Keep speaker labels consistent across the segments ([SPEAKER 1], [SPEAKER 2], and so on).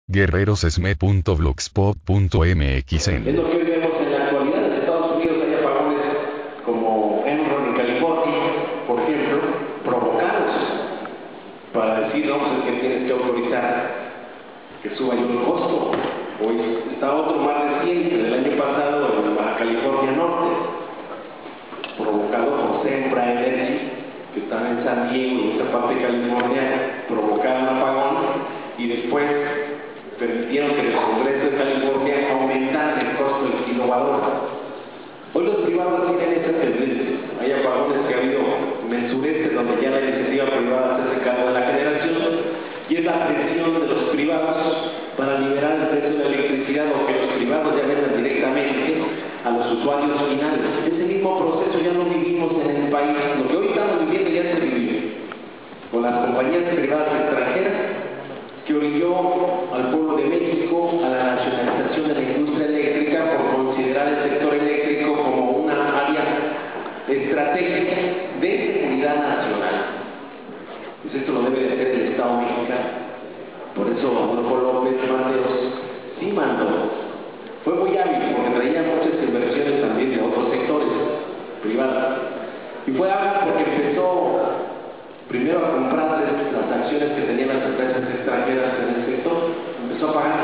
[SPEAKER 1] guerrerosesme.blogspot.mx.
[SPEAKER 2] Es lo que hoy vemos en la actualidad. En Estados Unidos hay apagones como Enron en California, por ejemplo, provocados para decir, no, pues es que tienes que autorizar que suba yo el costo. Hoy está otro más reciente, del año pasado, en Baja California Norte, provocado por Sempra Energy, que están en San Diego y esta parte de California, provocaron apagón y después permitieron que el Congreso de California aumentara el costo del kilowatt. Hoy los privados tienen esta tendencia. Hay apagones que ha habido mensuretes donde ya la iniciativa privada se hace cargo de la generación y es la presión de los privados para liberar el precio de la electricidad o que los privados ya vendan directamente a los usuarios finales. Ese mismo proceso ya lo vivimos en el país. Lo que hoy estamos viviendo ya se vivió con las compañías privadas extranjeras que orilló al pueblo de México a la nacionalización de la industria eléctrica por considerar el sector eléctrico como una área estratégica de seguridad nacional. Pues esto lo debe de hacer el Estado mexicano. Por eso Adolfo López Mateos sí mandó. Fue muy hábil porque traía muchas inversiones también de otros sectores privados. Y fue hábil porque empezó primero a comprar las acciones que tenían las empresas extranjeras en el sector, empezó a pagar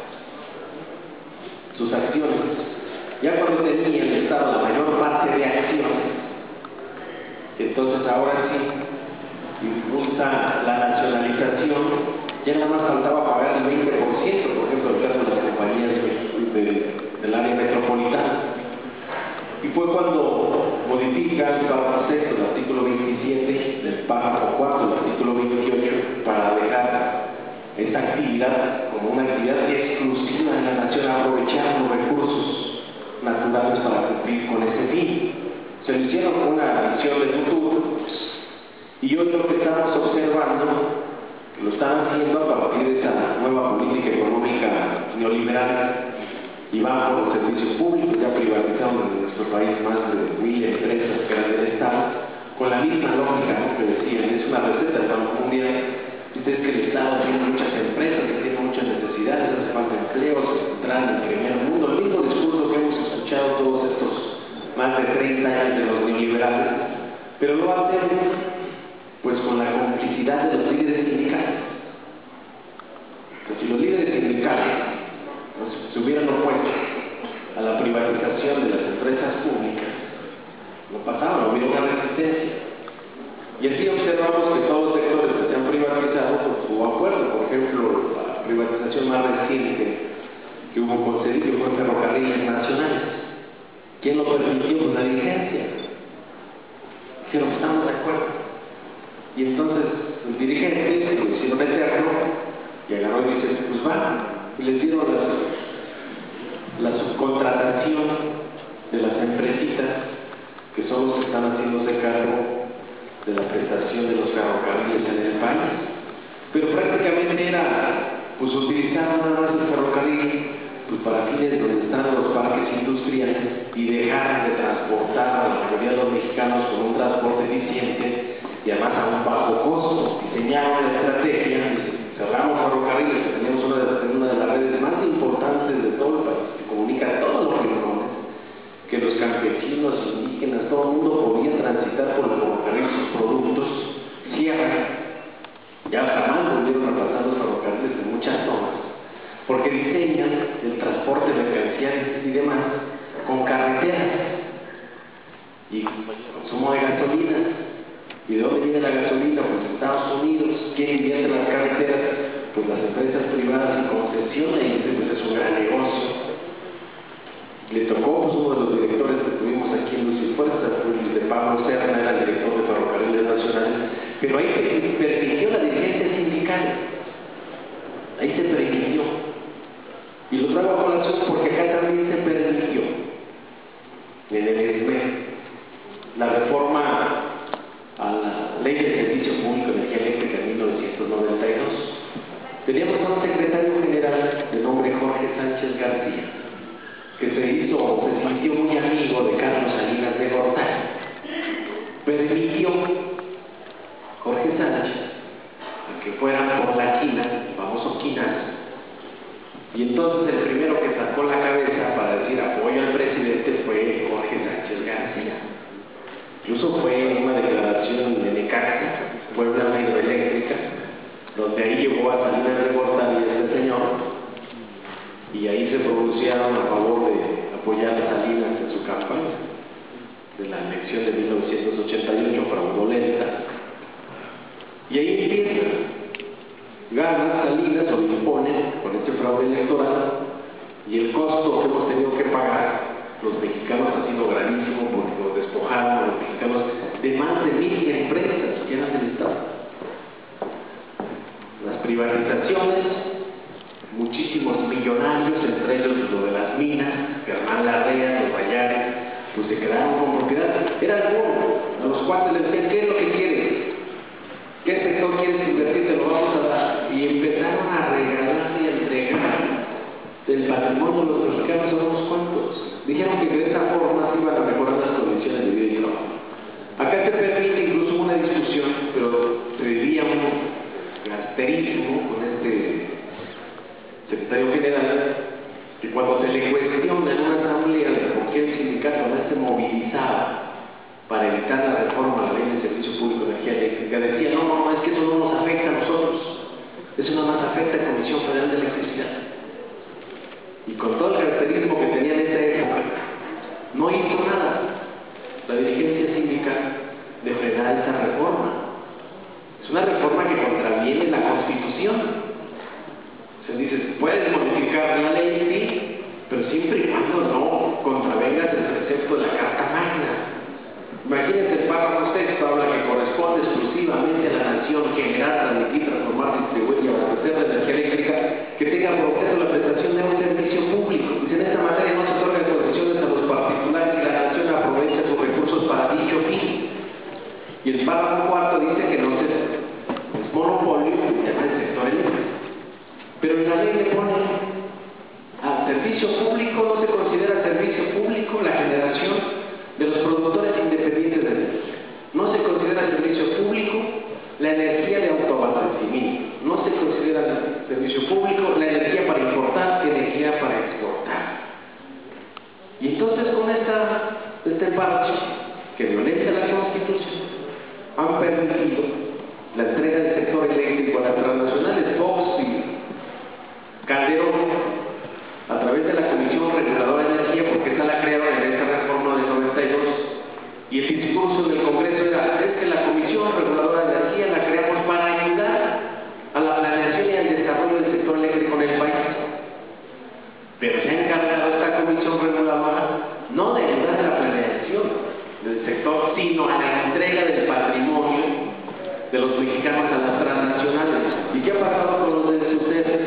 [SPEAKER 2] sus acciones. Ya cuando tenía el Estado la mayor parte de acciones, entonces ahora sí impulsa la nacionalización, ya nada más faltaba pagar el 20%, por ejemplo, el caso de las compañías del área metropolitana. Y fue cuando modifica el párrafo sexto del artículo 27 del párrafo cuarto del artículo 28 para dejar esta actividad como una actividad exclusiva en la nación, aprovechar los recursos naturales para cumplir con este fin. Se lo hicieron con una visión de futuro y hoy lo que estamos observando que lo están haciendo a partir de esa nueva política económica neoliberal y van por los servicios públicos, ya privatizados en nuestro país más de 1000 empresas que eran del Estado, con la misma lógica, ¿no?, que decían, es una receta del Banco Mundial, es que el Estado tiene muchas empresas, que tiene muchas necesidades, hace falta empleos, entrar en el primer mundo, el mismo discurso que hemos escuchado todos estos más de 30 años de los neoliberales, pero lo hacen pues con la complicidad de los líderes sindicales. Pues si los líderes sindicales se hubieran opuesto a la privatización de las empresas públicas, no pasaba, hubiera una resistencia. Y así observamos que todos los sectores que se han privatizado pues, hubo acuerdo. Por ejemplo, la privatización más reciente que hubo concedido fue Ferrocarriles Nacionales. ¿Quién lo permitió? Pues la dirigencia. Dijeron, estamos de acuerdo. Y entonces los dirigentes lo hicieron eterno y agarró y dice, pues va. Y les dieron la subcontratación de las empresitas que son los que están haciéndose cargo de la prestación de los ferrocarriles en el país. Pero prácticamente era pues utilizar nada más el ferrocarril pues, para fines donde están los parques industriales y dejar de transportar a la mayoría de los mexicanos con un transporte eficiente y además a un bajo costo. Diseñaron la estrategia, cerramos ferrocarriles, que teníamos una de las redes más importantes de todo el país, que comunica a todos los rincones, que los campesinos, indígenas, todo el mundo podía transitar por el ferrocarril sus productos, cierran, ya jamás volvieron a pasar los ferrocarriles en muchas zonas, porque diseñan el transporte de mercancías y demás con carreteras y consumo de gasolina. ¿Y de dónde viene la gasolina? Pues en Estados Unidos. ¿Quién invierte en las carreteras? Pues las empresas privadas y concesiones, y pues es un gran negocio. Le tocó pues, uno de los directores que tuvimos aquí en Luz y Fuerza, el de Pablo Serna, era el director de Ferrocarriles Nacionales, pero ahí se permitió la dirigencia sindical. Ahí se permitió. Y lo traigo a colación porque acá también se permitió. En el ESME, la reforma a la Ley de Servicio Público de Energía Eléctrica en 1992, teníamos un secretario general de nombre Jorge Sánchez García, que se sintió muy amigo de Carlos Salinas de Gortari. Permitió Jorge Sánchez que fueran por la quina, el famoso quinazo, Y entonces el primero que sacó la cabeza para decir apoyo al presidente fue Jorge Sánchez García. Incluso fue una declaración de Necaxa, Puebla Hidroeléctrica, donde ahí llevó a Salinas de Gortari a este señor, y ahí se pronunciaron a favor de apoyar a Salinas en su campaña de la elección de 1988 fraudulenta. Y ahí empieza. Gana Salinas o lo impone con este fraude electoral, y el costo que hemos tenido que pagar los mexicanos ha sido gravísimo, porque nos despojaron a los mexicanos de más de 1000 empresas que eran del Estado. Las privatizaciones, muchísimos millonarios, entre ellos lo de las minas, Germán Larrea, los Vallares, pues se quedaron con propiedad. Era alguno, a los cuales les decían, ¿qué es lo que quieres? ¿Qué sector quieres invertir? Te lo vamos a dar. Y empezaron a regalar y a entregar del patrimonio de los mexicanos a unos cuantos. Dijeron que de esta forma se iban a mejorar las condiciones de vida y trabajo. Acá se permite incluso una discusión, pero se vivía un asterismo con este secretario general, que cuando se le cuestiona en una asamblea de por qué el sindicato no se movilizaba para evitar la reforma a la ley de servicio público de energía eléctrica, decía, no, es que eso no nos afecta a nosotros, eso nada más afecta a la Comisión Federal de Electricidad. Y con todo el caracterismo que tenía en esa época, no hizo nada la dirigencia sindical de frenar esa reforma. Es una reforma que contraviene la Constitución. Se dice, puedes modificar la ley, sí, pero siempre y cuando no contravengas el precepto de la Carta Magna. Imagínate, el párrafo sexto habla que corresponde exclusivamente a la nación generar, transmitir, transformar, distribuir y abastecer la energía eléctrica que tenga por objeto la prestación de un servicio público. Dice, en esta materia no se otorgan concesiones a los particulares y la nación aprovecha sus recursos para dicho fin. Y el párrafo cuarto dice que no es monopolio, se llama el sector eléctrico. Pero en la ley le pone al servicio público, no se considera servicio público la generación de los productores independientes de energía. No se considera servicio público la energía de autoabastecimiento. No se considera servicio público la energía para importar, energía para exportar. Y entonces con este parche que violenta la Constitución, han permitido la entrega del sector eléctrico a las transnacionales Fox y Calderón a través de la Comisión Reguladora de Energía, porque esa la crearon en esta reforma del 92, y el discurso del Congreso era, es que la Comisión Reguladora de Energía la creamos para ayudar a la planeación y al desarrollo del sector eléctrico en el país. Pero se ha encargado esta Comisión Reguladora no de ayudar a la planeación del sector, sino a la entrega del patrimonio de los mexicanos a las transnacionales. ¿Y qué ha pasado con los de ustedes?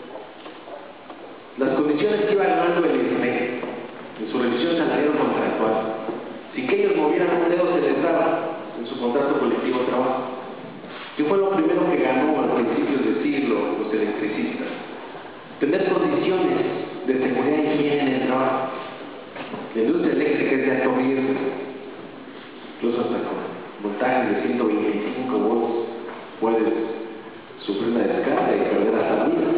[SPEAKER 2] Las condiciones que iba ganando el INEC en su revisión salarial contractual, sin que ellos movieran un dedo, se les daba en su contrato colectivo de trabajo. ¿Qué fue lo primero que ganó al principio del siglo los electricistas? Tener condiciones de seguridad y higiene en el trabajo. La industria eléctrica es de alto riesgo, incluso hasta con voltajes de 125 volts puedes sufrir una descarga y perder hasta la vida.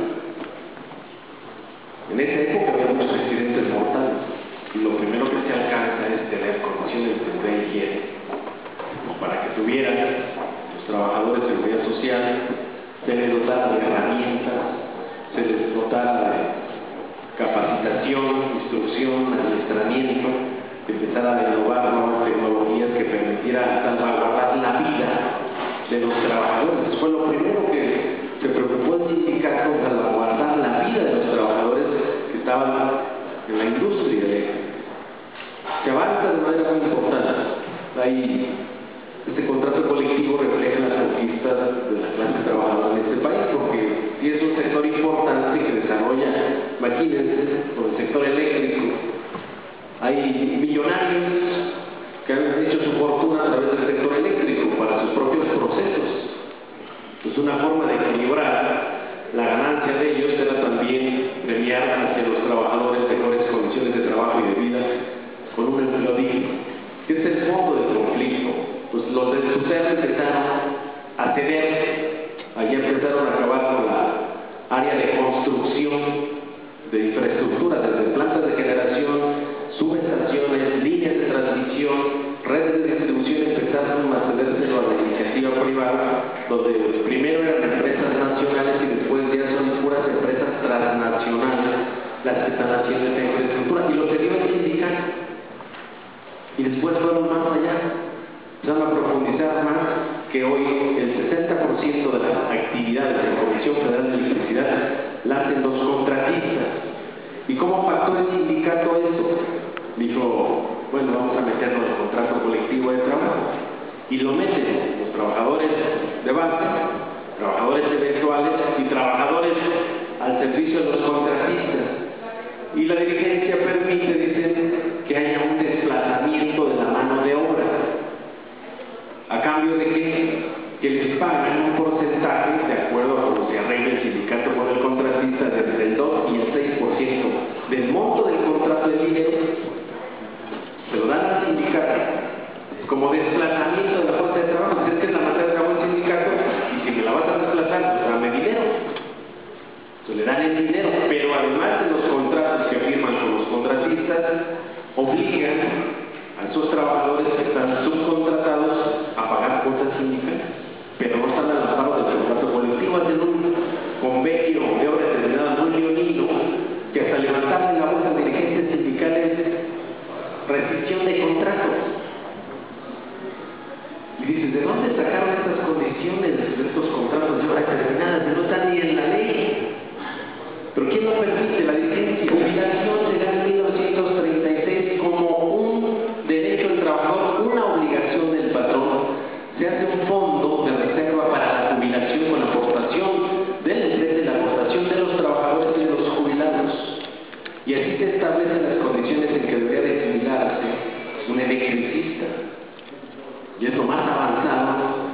[SPEAKER 2] En esa época había muchos accidentes mortales, y lo primero que se alcanza es tener condiciones de seguridad y higiene, para que tuvieran los trabajadores de seguridad social, se les dotara de herramientas, se les dotara de capacitación, instrucción, adiestramiento, que empezara a innovar nuevas tecnologías que permitieran salvaguardar la vida de los trabajadores. Fue lo primero que se preocupó el sindicato, salvaguardar la vida de los trabajadores que estaban en la industria eléctrica. Se avanza de manera muy importante. Ahí, este contrato colectivo refleja las conquistas de la clase trabajadora en este país, porque sí es un sector importante que desarrolla, imagínense, con el sector eléctrico. Hay millonarios que han hecho su fortuna a través del sector eléctrico para sus propios procesos. Es una forma de equilibrar la ganancia de ellos, era también premiar hacia los trabajadores mejores condiciones de trabajo y de vida con un empleo digno. ¿Qué es el fondo del conflicto? Pues los de SUSER empezaron a ceder, allí empezaron a acabar con la área de construcción las que están haciendo esta infraestructura, y lo que dio el sindicato. Y después fueron más allá, empezaron a profundizar más, que hoy el 60% de las actividades de la Comisión Federal de Electricidad la hacen los contratistas. ¿Y cómo pactó el sindicato eso? Dijo, bueno, vamos a meternos en el contrato colectivo de trabajo. Y lo meten los trabajadores de base, trabajadores eventuales y trabajadores al servicio de los contratistas. Y la dirigencia permite, dicen, que haya un desplazamiento de la mano de obra. ¿A cambio de qué? Que les paguen un porcentaje, de acuerdo a cómo se arregle el sindicato con el contratista, entre el 2 y el 6% del monto del contrato de dinero, se lo dan al sindicato como desplazamiento de la fuerza de trabajo. Es que es la manera de trabajo del sindicato, y si me la vas a desplazar, pues dame dinero. Entonces le dan el dinero, pero además de los contratos que firman con los contratistas, obligan a esos trabajadores que están subcontratados a pagar cuotas sindicales, pero no están al amparo del contrato colectivo. Hacen un convenio de obra determinada muy leonino, que hasta levantarle la voz a dirigentes sindicales, rescisión de contratos. Y dices, ¿de dónde sacaron estas condiciones de estos contratos de obra determinadas? No están ni en la ley. ¿Pero quién lo permite? La dirigencia. Jubilación se da en 1936 como un derecho del trabajador, una obligación del patrón. Se hace un fondo de reserva para la jubilación con aportación de la empresa y la aportación de los trabajadores y de los jubilados. Y así se establecen las condiciones en que debería de jubilarse un electricista. Y es lo más avanzado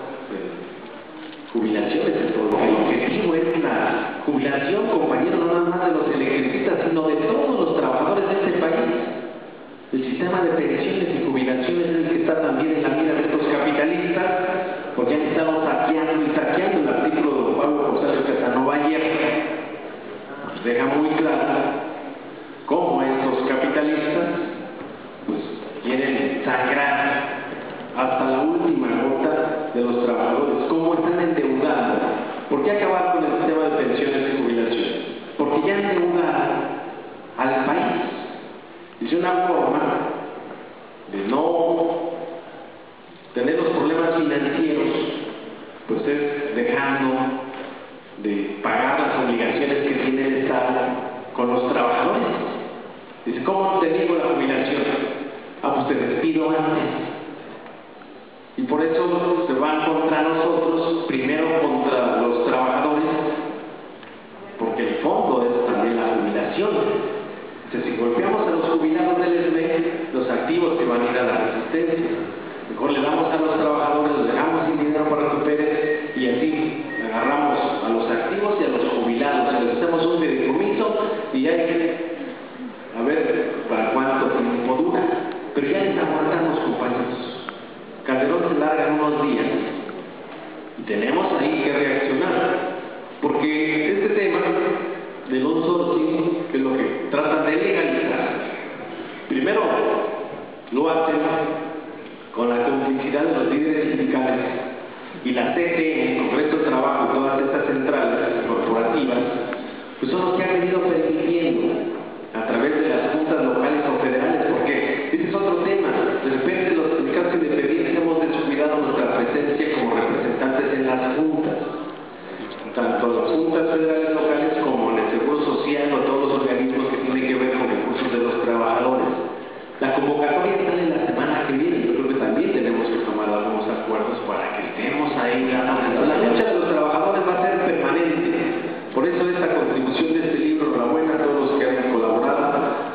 [SPEAKER 2] de jubilaciones. El objetivo es la jubilación, compañeros, no nada más de los electricistas, sino de todos los trabajadores de este país. El sistema de pensiones y jubilaciones es el que está también en la mira de estos capitalistas, porque han estado saqueando y saqueando. El artículo de don Pablo Rosario Casanova ayer deja muy claro cómo estos capitalistas pues quieren sangrar hasta la última gota de los trabajadores, cómo están endeudados. ¿Por qué acabar con el sistema de pensiones y jubilaciones? Porque ya endeudaron al país. Es una forma de no tener los problemas financieros, pues es dejando de pagar las obligaciones que tiene el Estado con los trabajadores. Dice, ¿cómo te digo la jubilación? Ah, pues te despido antes. Y por eso se van contra nosotros, primero contra los trabajadores, porque el fondo es también la jubilación. Entonces, si golpeamos a los jubilados del SME, los activos que van a ir a la resistencia. Mejor le damos a los trabajadores, los dejamos sin dinero para recuperar, y así agarramos a los activos y a los jubilados, y les hacemos un fideicomiso, y hay que a ver para cuánto tiempo dura. Pero ya les aguantamos, compañeros. Calderón se larga en unos días y tenemos ahí que reaccionar, porque este tema del outsourcing, que es lo que tratan de legalizar, primero lo hacen con la complicidad de los líderes sindicales y la CGE, el Congreso de Trabajo y todas estas centrales corporativas, pues son los que han venido permitiendo a través de las juntas locales o federales, porque ese es otro tema. De repente los sindicatos independientes hemos descuidado nuestra presencia como representantes en las juntas, tanto las juntas federales locales como en el Seguro Social o todos los organismos que tienen que ver con recursos de los trabajadores. La convocatoria sale la semana que viene. Yo creo que también tenemos que tomar algunos acuerdos para que estemos ahí. La lucha de los trabajadores va a ser permanente. Por eso esta contribución de este libro, enhorabuena a todos los que han colaborado.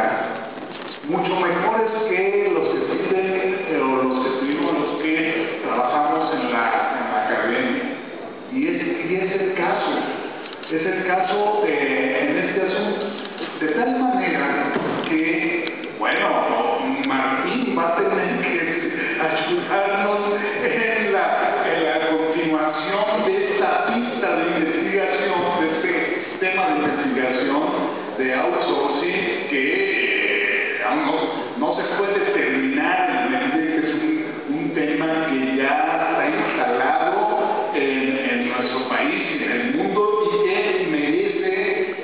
[SPEAKER 1] trabajar, mucho mejores que los que sirven o los que tuvimos los que trabajamos en la academia. Y es el caso en este asunto, de tal manera que, bueno, Martín va a tener que ayudarnos en la continuación de esta pista de investigación, de este tema de investigación de outsourcing que no se puede terminar, que es un tema que ya está instalado en nuestro país y en el mundo y que merece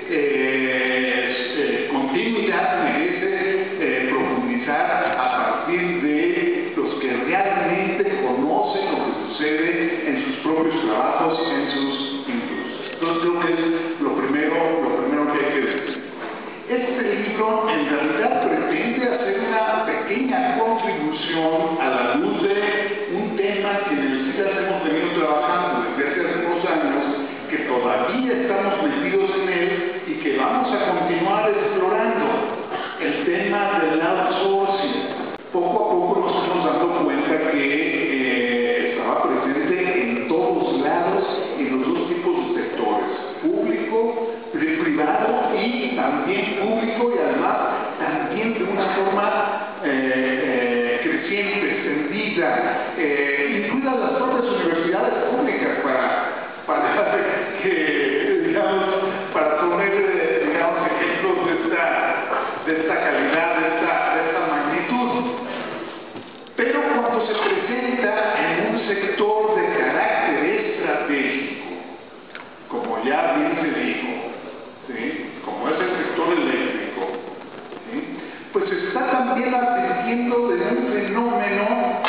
[SPEAKER 1] continuidad, merece profundizar a partir de los que realmente conocen lo que sucede en sus propios trabajos, en sus institutos. Entonces creo que es lo primero que hay que decir. Este libro en realidad pretende hacer una pequeña contribución a la luz de un tema que en el CIDAS hemos venido trabajando desde hace algunos años, que todavía estamos metidos en él y que vamos a continuar explorando, el tema del outsourcing. Poco a poco nos estamos dando cuenta que estaba presente en todos lados, en los dos tipos de sectores, público, privado y también público, y además también de una forma creciente, extendida, incluidas las propias universidades públicas para que, digamos, para poner, digamos, ejemplos de esta calidad, de esta magnitud. Pero cuando se presenta en un sector de carácter estratégico, como ya bien se dijo, ¿sí?, como es el sector eléctrico, ¿sí?, pues se está también advirtiendo de un fenómeno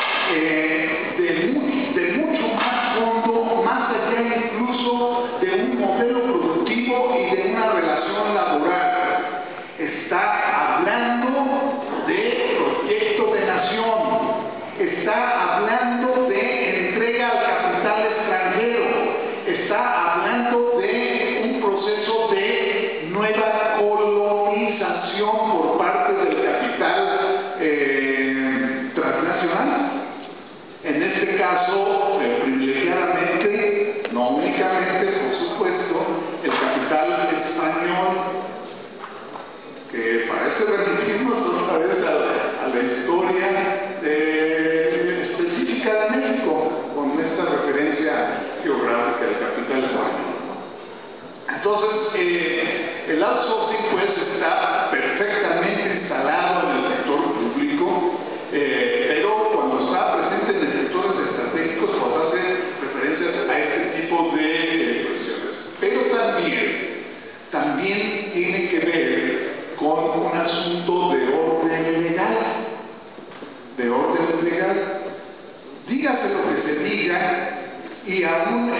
[SPEAKER 1] de mucho más fondo, más allá incluso de un modelo productivo y de una relación laboral. Está hablando de proyecto de nación, está hablando de entrega al capital extranjero, está hablando de un proceso de nueva colonización por parte del capital transnacional. En este caso, privilegiadamente, no únicamente, por supuesto, el capital español, que parece remitirnos otra vez a la historia específica de México, con esta referencia geográfica del capital español. Entonces, el outsourcing pues está perfectamente instalado en el sector público, pero cuando está presente en sectores estratégicos pues hace referencias a este tipo de cuestiones. Pero también tiene que ver con un asunto de orden legal. Dígase lo que se diga, y aún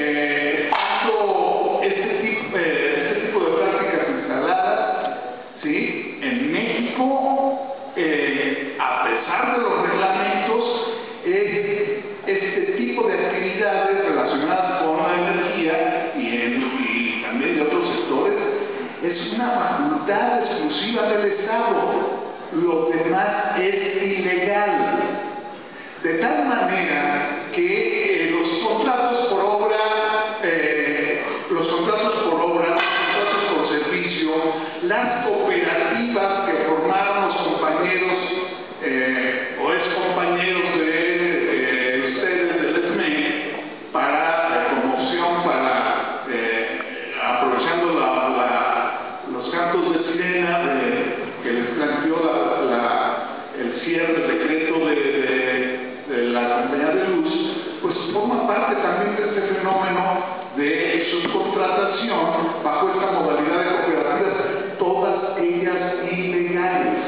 [SPEAKER 1] este tipo de prácticas instaladas, ¿sí?, en México, a pesar de los reglamentos, este tipo de actividades relacionadas con la energía y también de otros sectores es una facultad exclusiva del Estado. Lo demás es ilegal. De tal manera que los contratos por obra, los contratos por servicio, las cooperativas que formaron los compañeros o excompañeros de ustedes del ESME para promoción, para aprovechando los cantos de sirena que les planteó el cierre del decreto de la compañía de luz, pues forma parte también de este fenómeno de subcontratación bajo esta modalidad de cooperativas, todas ellas ilegales.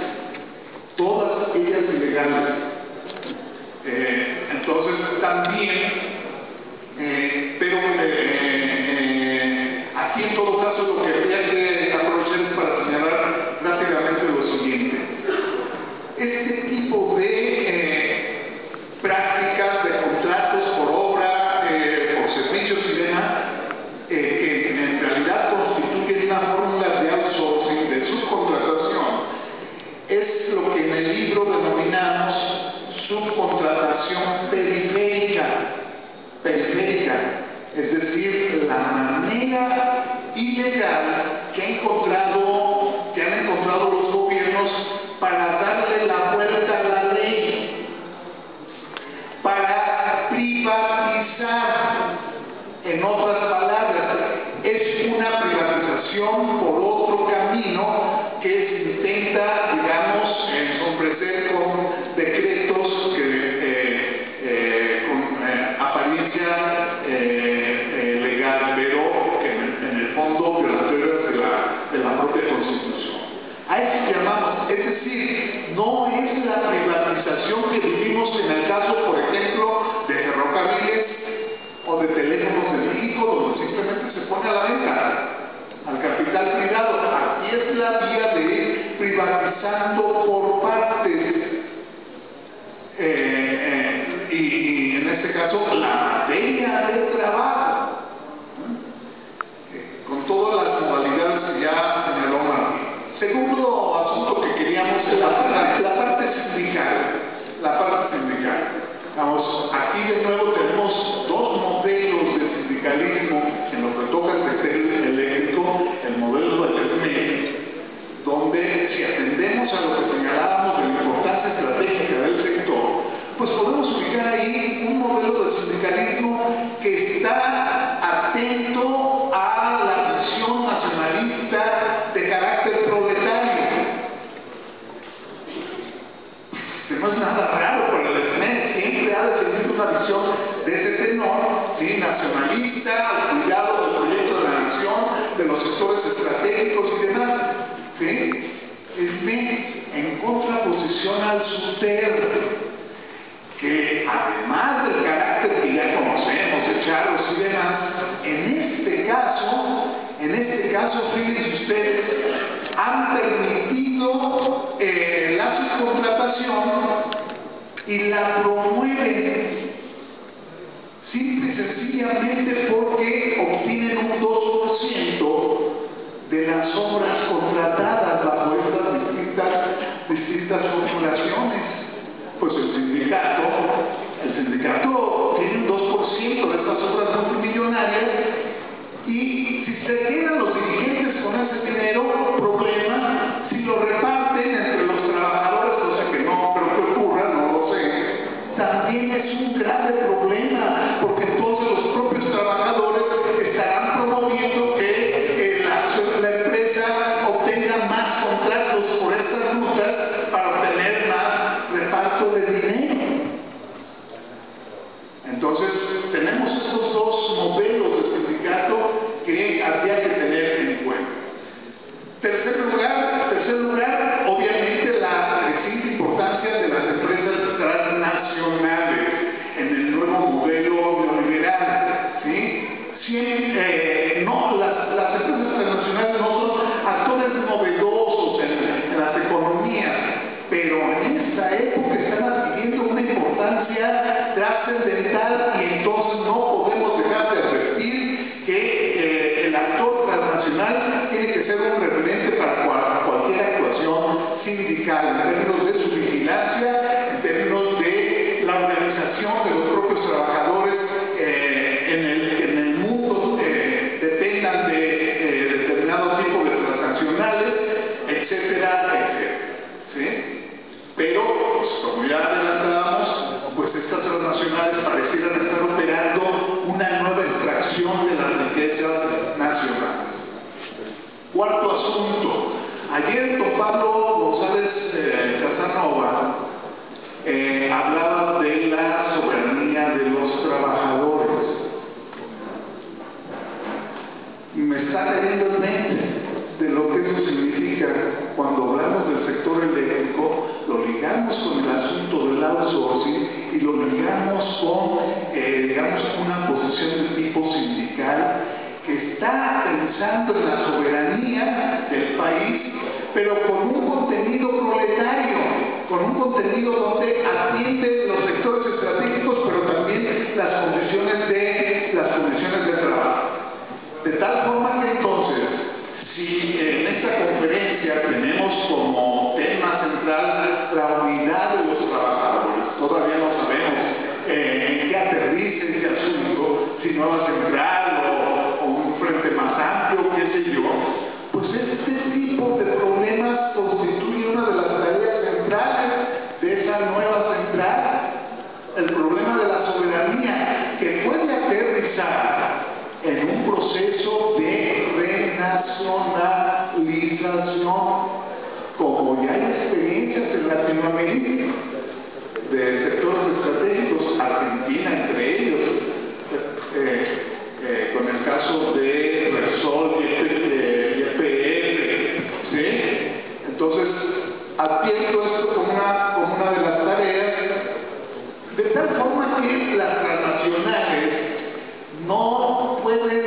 [SPEAKER 1] Entonces también, pero aquí en todo caso lo que habría que aprovechar es para señalar rápidamente lo siguiente. Este tipo de prácticas de contratos por obra, por servicios y demás, que en realidad constituyen una fórmula de outsourcing, de subcontratación, ilegal que han encontrado los gobiernos para darle la vuelta a la ley, para privatizar. En otras palabras, es una privatización por otro camino que se intenta, digamos, ensombrecer con decretos que con apariencia legal, pero que en el fondo violatorias de la propia Constitución. A eso llamamos, es decir, no es la privatización que vivimos en el caso, por ejemplo, de ferrocarriles o de Teléfonos de México, donde simplemente se pone a la venta al capital privado. Aquí es la vía de privatizando por partes, y en este caso la materia de trabajo, con todas las modalidades que ya señaló Martín. Segundo asunto que queríamos es la parte sindical. La parte sindical. Vamos, aquí de nuevo tenemos dos modelos de sindicalismo en lo que toca al sector eléctrico, el modelo de TESMEC, donde si atendemos a lo que señalábamos de la importancia estratégica del sector, pues podemos ubicar ahí un modelo de sindicalismo que está atento a la visión nacionalista de carácter proletario. No es nada raro, pero el TESMEC siempre ha defendido una visión de ese tenor, ¿sí? Nacionalista, al cuidado del proyecto de la nación, de los sectores estratégicos y demás. ¿Sí? El TESMEC en contraposición al SUTER, que además del carácter que ya conocemos de charros y demás, en este caso, fíjense ustedes, han permitido la subcontratación y la promueven simple y sencillamente porque obtienen un 2% de las obras contratadas bajo estas distintas formulaciones. Pues el sindicato tiene un 2% de estas obras multimillonarias, y si se quedan los dirigentes con ese dinero, problema. Si lo reparten entre los trabajadores, cosa que no creo que ocurra, no lo sé, también es un grave problema, porque entonces los propios trabajadores estarán promoviendo que la empresa obtenga más contratos por estas rutas para obtener más reparto de dinero. Entonces, tenemos estos dos modelos de sindicato que habría que tener en cuenta. Tercer lugar, obviamente la creciente importancia de las empresas transnacionales en el nuevo modelo neoliberal, ¿sí? Las empresas transnacionales no son actores novedosos en las economías, pero en esta época están adquiriendo una importancia trascendental, y entonces no podemos dejar de advertir que el actor transnacional tiene que ser un referente para cualquier actuación sindical en términos de su vigilancia, en términos de la organización de los propios trabajadores en el mundo, dependan de determinado tipo de transnacionales, etcétera, etcétera. ¿Sí? Pero, pues, como ya adelantábamos, pues estas transnacionales parecieran estar operando una nueva extracción de las riquezas nacionales. Cuarto asunto. Ayer don Pablo González Casanova hablaba de la soberanía de los trabajadores. Me está cayendo en mente de lo que eso significa cuando hablamos del sector eléctrico. Lo ligamos con el asunto del outsourcing y lo ligamos con, digamos, una posición de tipo sindical que está pensando en la soberanía del país, pero con un contenido proletario, con un contenido donde atiende los sectores estratégicos, pero también las condiciones de trabajo. De tal forma que entonces, si en esta conferencia tenemos como tema central la unidad de los trabajadores, todavía no sabemos en qué aterriza ese asunto, si nueva central o un frente más amplio, qué sé internacionalización, como ya hay experiencias en Latinoamérica de sectores estratégicos, Argentina entre ellos, con el caso de Repsol y YPF, ¿sí? Entonces, advierto esto como una de las tareas, de tal forma que las transnacionales no pueden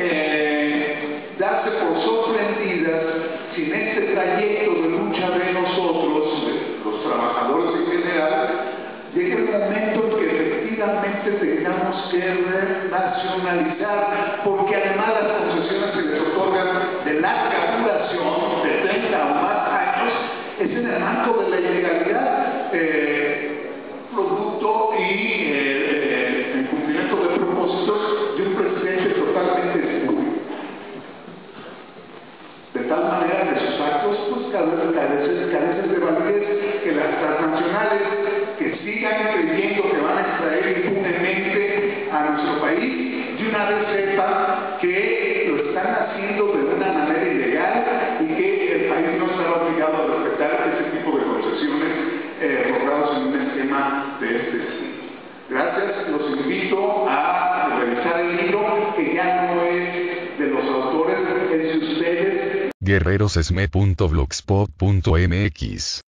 [SPEAKER 1] darse por sorprendidas si en este trayecto de lucha de nosotros, de los trabajadores en general, llega el momento en que efectivamente tengamos que renacionalizar, porque además las concesiones que les otorgan de larga duración, de 30 o más años, es en el marco de la ilegalidad, producto y en cumplimiento de propósitos de un presidente totalmente espurio. De tal manera que sus actos pues carecen de validez, que las transnacionales que sigan creyendo que van a extraer impunemente a nuestro país, de una vez sepan que lo están haciendo de una manera ilegal y que el país no estará obligado a respetar ese tipo de concesiones logrados en un esquema de este estilo. Gracias, los invito a revisar el libro, que ya no es de los autores, es de ustedes.
[SPEAKER 3] guerrerosesme.blogspot.mx